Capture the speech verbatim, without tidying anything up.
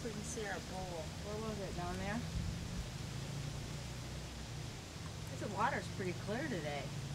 we can see our bowl. Where was it? Down there? The water's pretty clear today.